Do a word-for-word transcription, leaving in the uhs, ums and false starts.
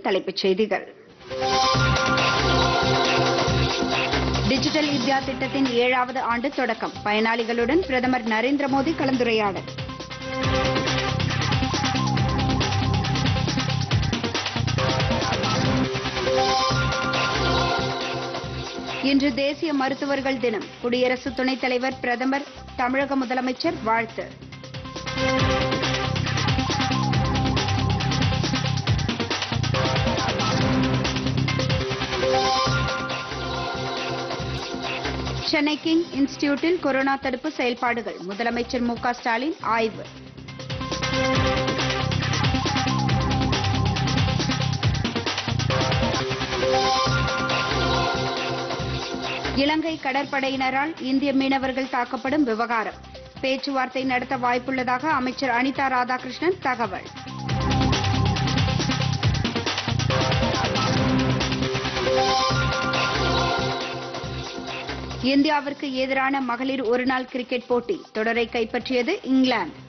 தலைப்புச் செய்திகள். Digital India திட்டத்தின் ஏழாவது ஆண்டு தொடக்கம். பயனாளிகளுடன் பிரதமர் நரேந்திர மோடி கலந்துரையாடல். இன்று தேசிய மருத்துவர்கள் தினம். குடியரசு துணைத் தலைவர், பிரதமர், தமிழக முதலமைச்சர் வாழ்த்து. சென்னை கிங் இன்ஸ்டிடியூட்டில் கொரோனா தடுப்பு செயல்பாடுகள். முதலமைச்சர் மு க ஸ்டாலின் ஆய்வு. இலங்கை கடற்படையினரால் இந்திய மீனவர்கள் தாக்கப்படும் விவகாரம். பேச்சுவார்த்தை நடத்த வாய்ப்புள்ளதாக அமைச்சர் அனிதா ராதாகிருஷ்ணன் தகவல். இந்தியாவிற்கு எதிரான மகளிர் ஒருநாள் கிரிக்கெட் போட்டி தொடரை கைப்பற்றியது இங்கிலாந்து.